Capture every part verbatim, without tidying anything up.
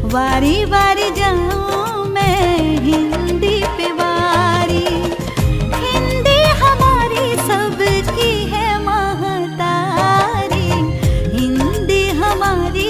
वारी वारी जाऊं मैं हिंदी पे वारी, हिंदी हमारी सबकी है महतारी, हिंदी हमारी।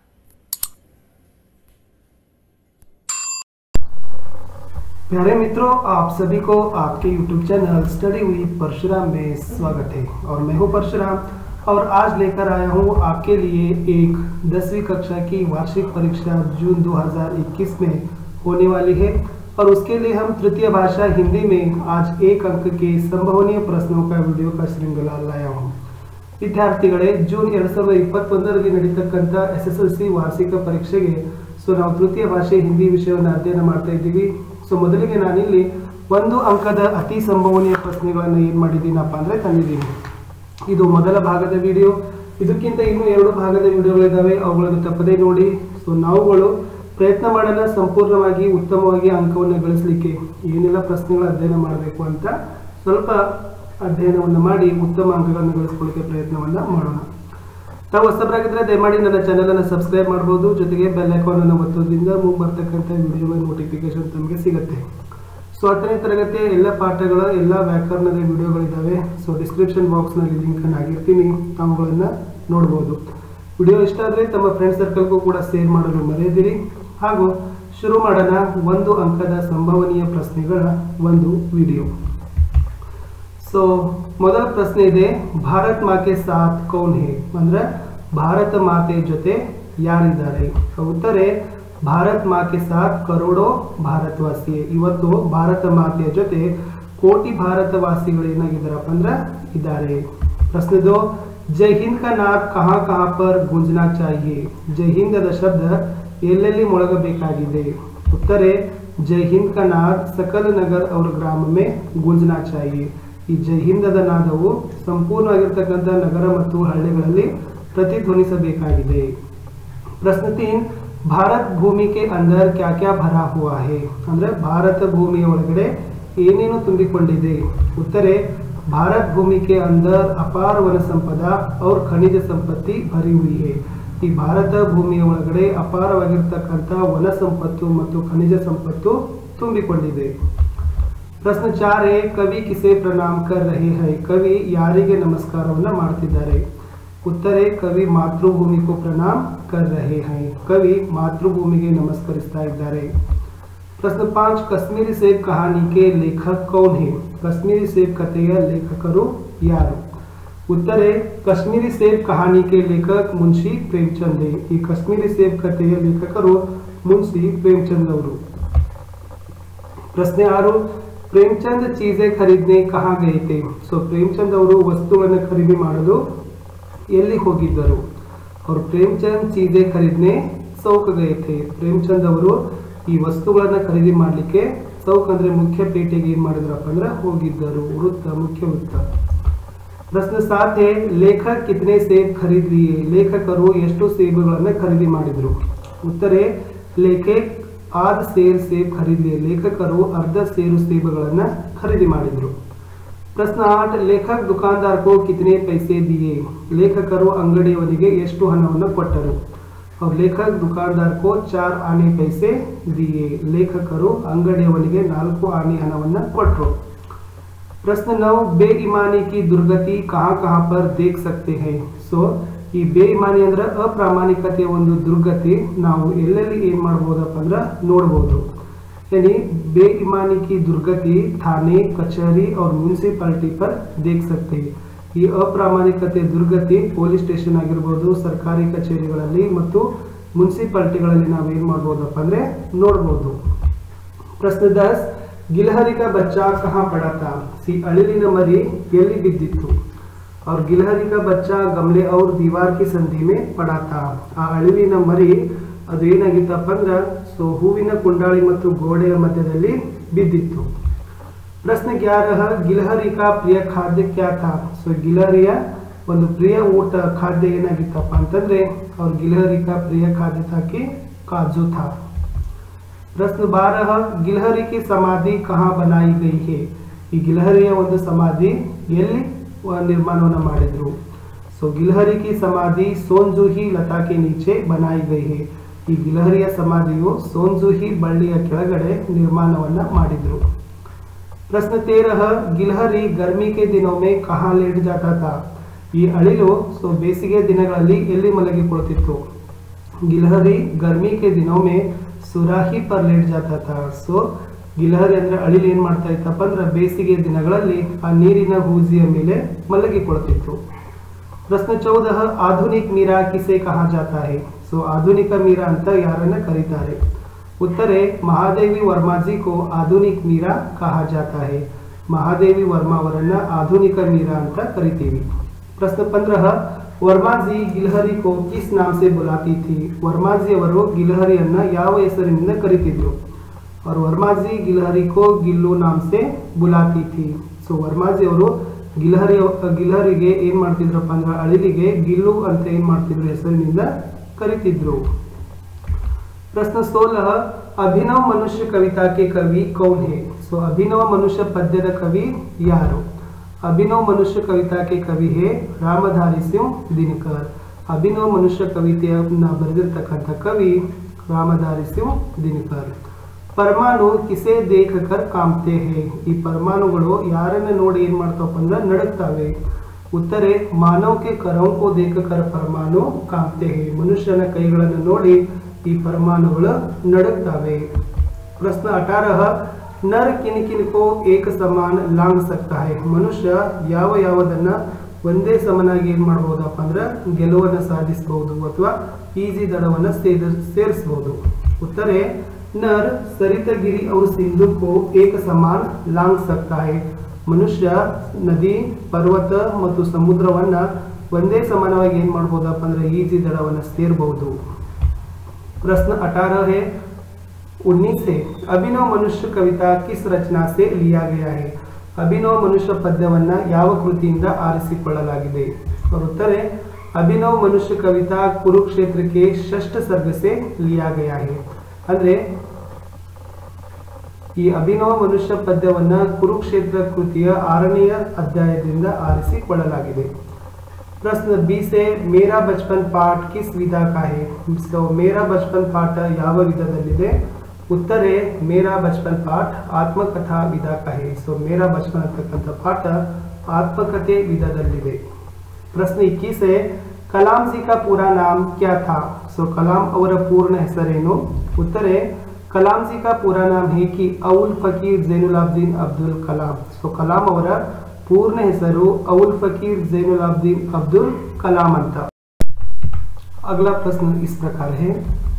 प्यारे मित्रों, आप सभी को आपके YouTube channel study with Parshuram में स्वागत है और मैं हूं परशुराम और आज लेकर आया हूं आपके लिए एक दसवीं कक्षा की वार्षिक परीक्षा जून दो हज़ार इक्कीस में होने वाली है और उसके लिए हम तृतीय भाषा हिंदी में आज एक अंक के संभावनीय प्रश्नों का वीडियो का श्रृंखला लाया हूँ। ವಿದ್ಯಾರ್ಥಿಗಳೇ, ಜೂನ್ ಎರಡ್ ಸಾವಿರದ ಇಪ್ಪತ್ತೊಂದರಲ್ಲಿ ನಡೀತಕ್ಕಂಥ ಎಸ್ ಎಸ್ ಎಲ್ ಸಿ ವಾರ್ಷಿಕ ಪರೀಕ್ಷೆಗೆ ಸೊ ನಾವು ತೃತೀಯ ಭಾಷೆ ಹಿಂದಿ ವಿಷಯವನ್ನು ಅಧ್ಯಯನ ಮಾಡ್ತಾ ಇದ್ದೀವಿ। ಸೊ ಮೊದಲಿಗೆ ನಾನಿಲ್ಲಿ ಒಂದು ಅಂಕದ ಅತಿ ಸಂಭವನೀಯ ಪ್ರಶ್ನೆಗಳನ್ನು ಏನು ಮಾಡಿದ್ದೀನಪ್ಪ ಅಂದರೆ ತಂದಿದ್ದೀನಿ। ಇದು ಮೊದಲ ಭಾಗದ ವಿಡಿಯೋ, ಇದಕ್ಕಿಂತ ಇನ್ನೂ ಎರಡು ಭಾಗದ ವಿಡಿಯೋಗಳಿದ್ದಾವೆ, ಅವುಗಳನ್ನು ತಪ್ಪದೇ ನೋಡಿ। ಸೊ ನಾವುಗಳು ಪ್ರಯತ್ನ ಮಾಡೋಣ ಸಂಪೂರ್ಣವಾಗಿ ಉತ್ತಮವಾಗಿ ಅಂಕವನ್ನು ಗಳಿಸಲಿಕ್ಕೆ ಏನೆಲ್ಲ ಪ್ರಶ್ನೆಗಳ ಅಧ್ಯಯನ ಮಾಡಬೇಕು ಅಂತ ಸ್ವಲ್ಪ ಅಧ್ಯಯನವನ್ನು ಮಾಡಿ ಉತ್ತಮ ಅಂಕಗಳನ್ನು ಗಳಿಸ್ಕೊಳ್ಳಿಕ್ಕೆ ಪ್ರಯತ್ನವನ್ನು ಮಾಡೋಣ। ತಾವು ಹೊಸಬರಾಗಿದ್ದರೆ ದಯಮಾಡಿ ನನ್ನ ಚಾನಲನ್ನು ಸಬ್ಸ್ಕ್ರೈಬ್ ಮಾಡ್ಬೋದು, ಜೊತೆಗೆ ಬೆಲ್ ಐಕಾನನ್ನು ಒತ್ತೋದ್ರಿಂದ ಮುಂಬರ್ತಕ್ಕಂಥ ವಿಡಿಯೋಗಳ ನೋಟಿಫಿಕೇಶನ್ ತಮಗೆ ಸಿಗುತ್ತೆ। ಸೊ ಹತ್ತನೇ ತರಗತಿಯ ಎಲ್ಲ ಪಾಠಗಳ ಎಲ್ಲ ವ್ಯಾಕರಣದ ವಿಡಿಯೋಗಳಿದ್ದಾವೆ। ಸೊ ಡಿಸ್ಕ್ರಿಪ್ಷನ್ ಬಾಕ್ಸ್ನಲ್ಲಿ ಲಿಂಕನ್ನು ಹಾಕಿರ್ತೀನಿ, ಅವುಗಳನ್ನು ನೋಡ್ಬೋದು। ವಿಡಿಯೋ ಇಷ್ಟ ಆದರೆ ತಮ್ಮ ಫ್ರೆಂಡ್ ಸರ್ಕಲ್ಗೂ ಕೂಡ ಶೇರ್ ಮಾಡಲು ಮರೆಯದಿರಿ। ಹಾಗೂ ಶುರು ಮಾಡೋಣ ಒಂದು ಅಂಕದ ಸಂಭವನೀಯ ಪ್ರಶ್ನೆಗಳ ಒಂದು ವಿಡಿಯೋ। ಸೊ ಮೊದಲ ಪ್ರಶ್ನೆ ಇದೆ, ಭಾರತ್ ಮಾತೆ ಸಾಥ್ ಕೌನ್ ಹೇ ಅಂದ್ರೆ ಭಾರತ ಮಾತೆ ಜೊತೆ ಯಾರಿದ್ದಾರೆ? ಉತ್ತರ ಭಾರತ್ ಮಾತೆ ಸಾಥ್ ಕರೋಡೋ ಭಾರತವಾಸಿ। ಇವತ್ತು ಭಾರತ ಮಾತೆಯ ಜೊತೆ ಕೋಟಿ ಭಾರತವಾಸಿಗಳು ಏನಾಗಿದ್ದಾರಪ್ಪ ಅಂದ್ರೆ ಇದ್ದಾರೆ। ಪ್ರಶ್ನೆ ದೋ, ಜೈ ಹಿಂದ್ ಕಾ ನಾದ್ ಕಹಾ ಕಹಾ ಪರ್ ಗೂಂಜನಾ ಚಾಹಿಯೆ? ಜೈ ಹಿಂದದ ಶಬ್ದ ಎಲ್ಲೆಲ್ಲಿ ಮೊಳಗಬೇಕಾಗಿದೆ? ಉತ್ತರ ಜೈ ಹಿಂದ್ ಕಾ ನಾದ್ ಸಕಲ ನಗರ್ और ಗ್ರಾಮ में ಗೂಂಜನಾ ಚಾಹಿಯೆ। ಈ ಜೈ ಹಿಂದದ ನಾದವು ಸಂಪೂರ್ಣವಾಗಿರ್ತಕ್ಕಂಥ ನಗರ ಮತ್ತು ಹಳ್ಳಿಗಳಲ್ಲಿ ಪ್ರತಿಧ್ವನಿಸಬೇಕಾಗಿದೆ। ಪ್ರಶ್ನೆ तीन, ಭಾರತ್ ಭೂಮಿ ಕೆ ಅಂದರ್ ಕ್ಯಾ ಕ್ಯಾ ಭರಾ ಹುವಾ ಹೇ? ಅಂದ್ರೆ ಭಾರತ ಭೂಮಿಯ ಒಳಗಡೆ ಏನೇನು ತುಂಬಿಕೊಂಡಿದೆ? ಉತ್ತರ ಭಾರತ್ ಭೂಮಿ ಕೆ ಅಂದರ್ ಅಪಾರ ವನ ಸಂಪದ और ಖನಿಜ ಸಂಪತ್ತಿ ಭರಿ ಹುಯಿ ಹೇ। ಈ ಭಾರತ ಭೂಮಿಯ ಒಳಗಡೆ ಅಪಾರವಾಗಿರ್ತಕ್ಕಂಥ ವನ ಸಂಪತ್ತು ಮತ್ತು ಖನಿಜ ಸಂಪತ್ತು ತುಂಬಿಕೊಂಡಿದೆ। ಪ್ರಶ್ನೆ चार है, कवि किसे प्रणाम कर रहे हैं? कवि ಯಾರಿಗೆ ನಮಸ್ಕಾರವನ್ನು ಮಾಡ್ತಿದ್ದಾರೆ? ಉತ್ತರ ಕವಿ ಮಾತೃಭೂಮಿ को प्रणाम कर रहे हैं। ಕವಿ ಮಾತೃಭೂಮಿಗೆ ನಮಸ್ಕರಿಸ್ತಾ ಇದ್ದಾರೆ। ಪ್ರಶ್ನೆ पाँच, कश्मीरी सेब कहानी के लेखक कौन है? कश्मीरी सेब ಕಥೆಯ ಲೇಖಕರು ಯಾರು? ಉತ್ತರ कश्मीरी सेब कहानी के लेखक मुंशी प्रेमचंद है। ಈ कश्मीरी सेब ಕಥೆಯ ಲೇಖಕರು ಮುನ್ಷಿ ಪ್ರೇಮಚಂದ್ ಅವರು। ಪ್ರಶ್ನೆ ಆರು, ಪ್ರೇಮಚಂದ್ ಚೀಜೆ ಖರೀದನೆ ಕಹಾ ಗಯೆ थे? ಸೊ ಪ್ರೇಮಚಂದ್ ಅವರು ವಸ್ತುವನ್ನು ಖರೀದಿ ಮಾಡಲು ಎಲ್ಲಿ ಹೋಗಿದ್ದರು? ಅವರು ಪ್ರೇಮಚಂದ್ ಚೀಜೆ ಖರೀದನೆ ಚೌಕ್ ಗಯೆ थे। ಪ್ರೇಮಚಂದ್ ಅವರು ಈ ವಸ್ತುಗಳನ್ನು ಖರೀದಿ ಮಾಡಲಿಕ್ಕೆ ಚೌಕ್ ಅಂದ್ರೆ ಮುಖ್ಯ ಪೇಟೆಗೆ ಏನ್ ಮಾಡಿದ್ರಪ್ಪ ಅಂದ್ರೆ ಹೋಗಿದ್ದರು, ವೃತ್ತ ಮುಖ್ಯ ವೃತ್ತ। ಪ್ರಶ್ನೆ सात है, लेखक कितने सेब खरीद लिए? ಲೇಖಕರು ಎಷ್ಟು ಸೇಬುಗಳನ್ನು ಖರೀದಿ ಮಾಡಿದ್ರು? ಉತ್ತರ लेखक ಆದ ಸೇರ್ ಸೇಬ್ ಖರೀದಿ, ಲೇಖಕರು ಅರ್ಧ ಸೇರು ಸೇಬುಗಳನ್ನು ಖರೀದಿ ಮಾಡಿದ್ರು। ಪ್ರಶ್ನೆ आठ, लेखक दुकानदार को कितने पैसे दिए? ಲೇಖಕರು ಅಂಗಡಿಯವನಿಗೆ ಎಷ್ಟು ಹಣವನ್ನು ಕೊಟ್ಟರು? और लेखक दुकानदार को चार आने पैसे दिए। ಲೇಖಕರು ಅಂಗಡಿಯವನಿಗೆ ನಾಲ್ಕು ಆನೆ ಹಣವನ್ನು ಕೊಟ್ಟರು। प्रश्न नौ, बेईमानी की दुर्गति कहाँ कहाँ पर देख सकते हैं? सो ಈ ಬೇಇಮಾನಿ ಅಂದ್ರೆ ಅಪ್ರಾಮಾಣಿಕತೆಯ ಒಂದು ದುರ್ಗತಿ ನಾವು ಎಲ್ಲೆಲ್ಲಿ ಏನ್ ಮಾಡಬಹುದಪ್ಪ ಅಂದ್ರೆ ನೋಡಬಹುದು। यानी बेईमानी की दुर्गति थाने कचहरी और म्युनिसिपालिटी पर देख सकते हैं। ಈ ಅಪ್ರಾಮಾಣಿಕತೆಯ ದುರ್ಗತಿ ಪೊಲೀಸ್ ಸ್ಟೇಷನ್ ಆಗಿರಬಹುದು, ಸರ್ಕಾರಿ ಕಚೇರಿಗಳಲ್ಲಿ ಮತ್ತು ಮುನ್ಸಿಪಾಲಿಟಿಗಳಲ್ಲಿ ನಾವು ಏನ್ ಮಾಡಬಹುದಪ್ಪ ಅಂದ್ರೆ ನೋಡಬಹುದು। ಪ್ರಶ್ನೆ दस, गिलहरी का बच्चा कहाँ पड़ा था? सी अಳಿಲಿನ ಮರಿ ಎಲ್ಲಿ ಬಿದ್ದಿತ್ತು? और गिलहरी का बच्चा गमले और दीवार की संधि में पड़ा था। ಆ ಅಳಿಲಿನ ಮರಿ ಅದು ಏನಾಗಿತ್ತಪ್ಪ ಅಂದ್ರೆ ಸೊ ಹೂವಿನ ಕುಂಡಾಳಿ ಮತ್ತು ಗೋಡೆಯ ಮಧ್ಯದಲ್ಲಿ ಬಿದ್ದಿತ್ತು। ಪ್ರಶ್ನೆ ग्यारह, गिलहरी का प्रिय खाद्य क्या था? ಸೊ ಗಿಲಹರಿಯ ಒಂದು ಪ್ರಿಯ ಊಟ ಖಾದ್ಯ ಏನಾಗಿತ್ತಪ್ಪ ಅಂತಂದ್ರೆ और गिलहरी का प्रिय खाद्य था कि काजू था। प्रश्न बारह, गिलहरी की समाधि कहाँ बनाई गई है? ಈ ಗಿಲಹರಿಯ ಒಂದು ಸಮಾಧಿ ಎಲ್ಲಿ ನಿರ್ಮಾಣವನ್ನು ಮಾಡಿದ್ರು? सो गिलहरी की समाधि सोनजूही लता के नीचे बनाई गई है। ಈ ಗಿಲಹರಿಯ ಸಮಾಧಿಯು ಸೋನ್ಜುಹಿ ಬಳ್ಳಿಯ ಕೆಳಗಡೆ ನಿರ್ಮಾಣವನ್ನ ಮಾಡಿದ್ರು। प्रश्न तेरह, गिलहरी गर्मी के दिनों में कहाँ लेट जाता था? ಈ ಅಳಿಲು ಸೊ ಬೇಸಿಗೆ ದಿನಗಳಲ್ಲಿ ಎಲ್ಲಿ ಮಲಗಿಕೊಳ್ಳುತ್ತಿತ್ತು? ಗಿಲಹರಿ गर्मी के दिनों में सुराही पर लेट जाता था। ಸೊ ಗಿಲಹರಿ ಅಂದ್ರೆ ಅಳಿಲು ಏನ್ ಮಾಡ್ತಾ ಇತ್ತಪ್ಪ ಅಂದ್ರೆ ಬೇಸಿಗೆ ದಿನಗಳಲ್ಲಿ ಆ ನೀರಿನ ಹೂಜಿಯ ಮೇಲೆ ಮಲಗಿಕೊಳ್ಳುತ್ತಿತ್ತು। ಪ್ರಶ್ನೆ ಚೌದಹ, आधुनिक मीरा किसे कहा जाता है? ಸೊ ಆಧುನಿಕ ಮೀರಾ ಅಂತ ಯಾರನ್ನ ಕರೀತಾರೆ? उत्तर है महादेवी वर्मा जी को आधुनिक मीरा कहा जाता है। महादेवी वर्मा वरನ್ನ आधुनिक मीरा ಅಂತ ಕರಿತೀವಿ। प्रश्न पंद्रह, वर्मा जी गिलहरी को किस नाम से बुलाती थी? वर्मा जी ಅವರು ಗಿಲಹರಿಯನ್ನ ಯಾವ ಹೆಸರಿನಿಂದ ಕರೀತಿದ್ರು? और वर्मा जी गिलहरी को गिल्लू नाम से बुलाती थी। ಸೊ ವರ್ಮಾ ಜಿ ಅವರು ಗಿಲಹರಿ ಗಿಲಹರಿಗೆ ಏನ್ ಮಾಡ್ತಿದ್ರಪ್ಪ ಅಂದ್ರೆ ಅಳಿಲಿಗೆ ಗಿಲ್ಲು ಅಂತ ಏನ್ ಮಾಡ್ತಿದ್ರು ಹೆಸರಿನಿಂದ ಕರೀತಿದ್ರು। प्रश्न सोलह, अभिनव मनुष्य कविता के कवि कौन है? सो अभिनव मनुष्य पद्यದ कवि ಯಾರು? अभिनव मनुष्य कविता के कवि है रामधारी सिंह दिनकर। अभिनव मनुष्य कविತೆಯನ್ನ ಬರೆದಿರತಕ್ಕಂತ ಕವಿ ರಾಮಧಾರಿ ಸಿಂह दिनकर। परमाणु किसे देखकर कांपते हैं? ಈ ಪರಮಾಣುಗಳು ಯಾರನ್ನ ನೋಡಿ ಏನ್ ಮಾಡ್ತಾವಪ್ಪ ಅಂದ್ರೆ ನಡುಗ್ತಾವೆ? उत्तर है मानव के करों को देखकर परमाणु कांपते हैं। ಮನುಷ್ಯನ ಕೈಗಳನ್ನು ನೋಡಿ ಈ ಪರಮಾಣುಗಳು ನಡುಗ್ತಾವೆ। प्रश्न अठारह, नर किन किन को एक समान लांग सकता है? ಮನುಷ್ಯ ಯಾವ ಯಾವುದನ್ನ ಒಂದೇ ಸಮನಾಗಿ ಏನ್ ಮಾಡಬಹುದಪ್ಪ ಅಂದ್ರೆ ಗೆಲುವನ್ನು ಸಾಧಿಸಬಹುದು ಅಥವಾ ಈಜಿ ದಡವನ್ನು ಸೇರಿಸಬಹುದು। उत्तर है नर सरितगिरी और सिंधु को एक समान लांग सकता है। ಮನುಷ್ಯ ನದಿ ಪರ್ವತ ಮತ್ತು ಸಮುದ್ರವನ್ನ ಒಂದೇ ಸಮಾನವಾಗಿ ಏನ್ ಮಾಡಬಹುದಪ್ಪ ಅಂದ್ರೆ ಈಜಿ ದಡವನ್ನು ಸೇರಬಹುದು। प्रश्न अठारह है उन्नीस है, अभिनव मनुष्य कविता किस रचना से लिया गया है? अभिनव मनुष्य पद्ಯವನ್ನ ಯಾವ ಕೃತಿಯಿಂದ ಆರಿಸಿಕೊಳ್ಳಲಾಗಿದೆ? और उत्तर है अभिनव मनुष्य कविता कुरुक्षेत्र के षष्ठ सर्ग से लिया गया है। ಅಂದ್ರೆ ಈ ಅಭಿನವ ಮನುಷ್ಯ ಪದ್ಯವನ್ನ ಕುರುಕ್ಷೇತ್ರ ಕೃತಿಯ ಆರನೆಯ ಅಧ್ಯಾಯದಿಂದ ಆರಿಸಿಕೊಳ್ಳಲಾಗಿದೆ। प्रश्न बीस है, मेरा बचपन पाठ किस विधा का है? तो मेरा बचपन पाठ ಯಾವ ವಿಧದಲ್ಲಿದೆ? उत्तर है मेरा बचपन पाठ आत्मकथा विधा का है। सो मेरा बचपन ಅಂತಕ್ಕಂತ ಪಾಠ ಆತ್ಮಕಥೆ ವಿಧದಲ್ಲಿದೆ। प्रश्न इक्कीस है, कलाम जी का पूरा नाम क्या था? सो कलाम ಅವರ ಪೂರ್ಣ ಹೆಸರೇನು? उत्तर है कलाम जी का पूरा नाम है कि अउल फकीर जैनुलाब्दीन अब्दुल कलाम। सो कलाम ಅವರ पूर्ण ಹೆಸರು अउल फकीर जैनुलाब्दीन अब्दुल कलाम ಅಂತ। अगला प्रश्न इस प्रकार है,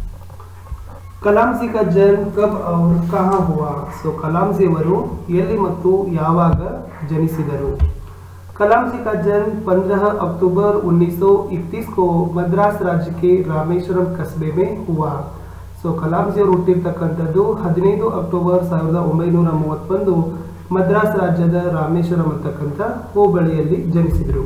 कलाम जी का जन्म कब और कहाँ हुआ? सो कलाम जी ಅವರು ಎಲ್ಲಿ ಮತ್ತು ಯಾವಾಗ ಜನಿಸಿದರು? कलाम जी का जन्म पंद्रह अक्टूबर उन्नीस सौ इकतीस को मद्रास राज्य के रामेश्वरम कस्बे में हुआ। सो कलाम जी ಅವರು ಹುಟ್ಟಿರ್ತಕ್ಕಂಥದ್ದು ಹದಿನೈದು ಅಕ್ಟೋಬರ್ ಸಾವಿರದ ಒಂಬೈನೂರ ಮೂವತ್ತೊಂದು ಮದ್ರಾಸ್ ರಾಜ್ಯದ ರಾಮೇಶ್ವರಂ ಅಂತಕ್ಕಂಥ ಹೋಬಳಿಯಲ್ಲಿ ಜನಿಸಿದರು।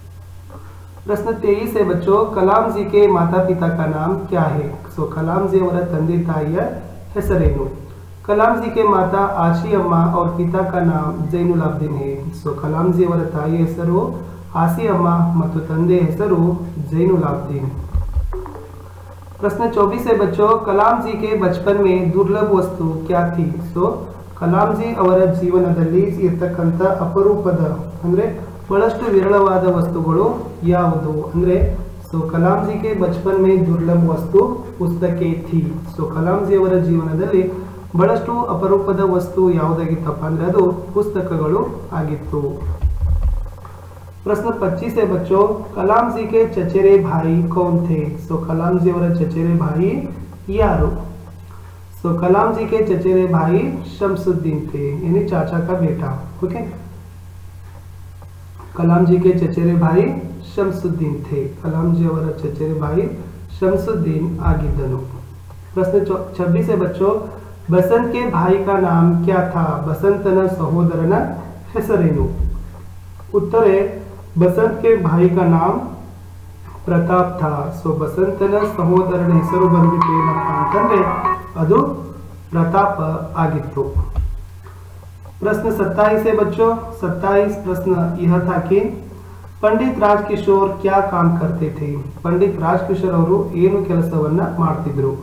प्रश्न तेईस है बच्चों, कलाम जी के माता पिता का नाम क्या है? सो कलाम जी ಅವರ ತಂದೆ ತಾಯಿಯ ಹೆಸರೇನು? कलाम जी के माता आशी अम्मा और पिता का नाम जैनुलाब्दीन है। सो कलाम जी ಅವರ ತಾಯಿಯ ಹೆಸರು ಆಸಿ ಅಮ್ಮ ಮತ್ತು ತಂದೆಯ ಹೆಸರು जैनुलाब्दीन। प्रश्न चौबीस है बच्चों, कलाम जी के बचपन में दुर्लभ वस्तु क्या थी? सो कलाम जी ಅವರ ಜೀವನದಲ್ಲಿ ಇರತಕ್ಕಂತ ಅಪರೂಪದ ಅಂದ್ರೆ ಬಹಳಷ್ಟು ವಿರಳವಾದ ವಸ್ತುಗಳು ಯಾವುದು ಅಂದ್ರೆ सो कलाम जी के बचपन में दुर्लभ वस्तु पुस्तकें थी। सो कलाम जी ಅವರ ಜೀವನದಲ್ಲಿ ಬಹಳಷ್ಟು ಅಪರೂಪದ ವಸ್ತು ಯಾವುದಾಗಿತ್ತಪ್ಪ ಅಂದ್ರೆ ಅದು ಪುಸ್ತಕಗಳು ಆಗಿತ್ತು। प्रश्न पच्चीस है बच्चों, कलाम जी के चचेरे भाई कौन थे? सो कलाम जी ಅವರ चचेरे भाई यारो? सो कलाम जी के चचेरे भाई शमसुद्दीन थे, यानी चाचा का बेटा। ओके, कलाम जी के चचेरे भाई शमसुद्दीन थे। कलाम जी ಅವರ चचेरे भाई शमसुद्दीन ಆಗಿದ್ದನು। प्रश्न छब्बीस है बच्चों, बसंत के भाई का नाम क्या था? बसंतನ ಸಹೋದರನ ಹೆಸರೇನು? उत्तर है बसंत के भाई का नाम प्रताप था। सो बसंतನ ಸಹೋದರನ ಹೆಸರು ಬಂದ್ಬಿಟ್ಟು ಏನಪ್ಪಾ ಅಂತಂದ್ರೆ ಅದು ಪ್ರತಾಪ ಆಗಿತ್ತು। प्रश्न सत्ताईस है बच्चों, सत्ताईस प्रश्न यह था कि पंडित राजकिशोर क्या काम करते थे? पंडित राजकिशोर ಅವರು ಏನು ಕೆಲಸವನ್ನ ಮಾಡ್ತಿದ್ರು?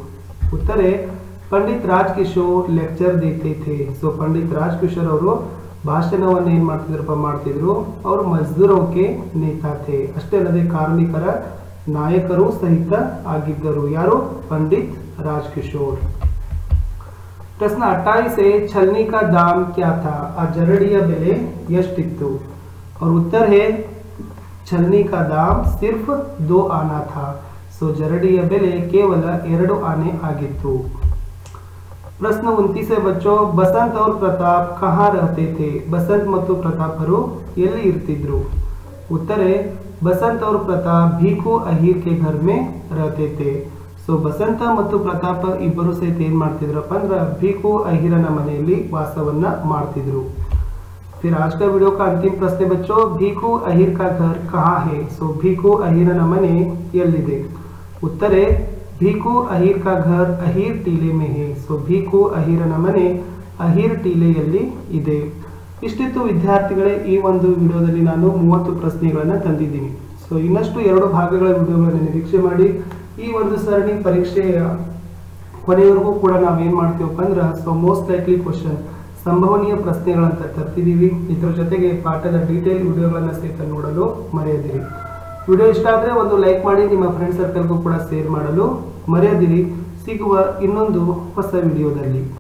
उत्तर है पंडित राजकिशोर लेक्चर देते थे। सो पंडित राजकिशोर ಅವರು ಭಾಷಣವನ್ನು ಏನು ಮಾಡ್ತಿದ್ರಪ್ಪ ಮಾಡ್ತಿದ್ರು ಅವರು ಮಜ್ದೂರೋं के नेता थे। ಅಷ್ಟೇ ಅಲ್ಲದೆ ಕಾರ್ಮಿಕರ ನಾಯಕರು ಸಹಿತ ಆಗಿದ್ದರು। ಯಾರು? पंडित राजकिशोर। प्रश्न अट्ठाईस है छलनी का दाम क्या था? आ जरड़िया बेले ಎಷ್ಟಿತ್ತು? और उत्तर है छलनी का दाम सिर्फ दो आना था। सो जरड़िया बेले केवल ಎರಡು आने ಆಗಿತ್ತು। प्रश्न उनतीस है बच्चों बसंत और प्रताप कहाँ रहते थे? बसंत ಮತ್ತು ಪ್ರತಾಪರು ಎಲ್ಲಿ ಇರ್ತಿದ್ರು? उत्तर है बसंत और प्रताप भीखू अहीर के घर में रहते थे। सो बसंತ ಮತ್ತು ಪ್ರತಾಪ ಇಬ್ಬರು ಸಹಿತ ಏನ್ ಮಾಡ್ತಿದ್ರಪ್ಪ ಅಂದ್ರೆ ಭೀಖು ಅಹಿರನ ಮನೆಯಲ್ಲಿ ವಾಸವನ್ನ ಮಾಡ್ತಿದ್ರು। फिर आज का वीडियो का अंतिम प्रश्न बच्चों भीखू अहीर का घर कहाँ है? सो भीखू अहीरನ ಮನೆ ಎಲ್ಲಿದೆ? उत्तर है भीखू अहीर का घर अहीर टीले में है। सो भीखू ಅಹಿರನ ಮನೆ ಅहीर टीಲೆಯಲ್ಲಿ ಇದೆ। ಇಷ್ಟಿತ್ತು ವಿದ್ಯಾರ್ಥಿಗಳೇ ಈ ಒಂದು ವಿಡಿಯೋದಲ್ಲಿ ನಾನು ಮೂವತ್ತು ಪ್ರಶ್ನೆಗಳನ್ನು ತಂದಿದ್ದೀನಿ। ಸೊ ಇನ್ನಷ್ಟು ಎರಡು ಭಾಗಗಳ ವಿಡಿಯೋಗಳನ್ನು ನಿರೀಕ್ಷೆ ಮಾಡಿ ಈ ಒಂದು ಸರಣಿ ಪರೀಕ್ಷೆಯ ಕೊನೆವರೆಗೂ ಕೂಡ ನಾವು ಏನು ಮಾಡ್ತೀವಪ್ಪ ಅಂದ್ರೆ ಸೊ ಮೋಸ್ಟ್ ಲೈಕ್ಲಿ ಕ್ವಶನ್ ಸಂಭವನೀಯ ಪ್ರಶ್ನೆಗಳಂತ ತರ್ತಿದ್ದೀವಿ। ಇದರ ಜೊತೆಗೆ ಪಾಠದ ಡೀಟೇಲ್ ವಿಡಿಯೋಗಳನ್ನು ಸಹಿತ ನೋಡಲು ಮರೆಯದಿರಿ। ವಿಡಿಯೋ ಇಷ್ಟ ಆದರೆ ಒಂದು ಲೈಕ್ ಮಾಡಿ ನಿಮ್ಮ ಫ್ರೆಂಡ್ ಸರ್ಕಲ್ಗೂ ಕೂಡ ಶೇರ್ ಮಾಡಲು ಮರೆಯದಿರಿ। ಸಿಗುವ ಇನ್ನೊಂದು ಹೊಸ ವಿಡಿಯೋದಲ್ಲಿ।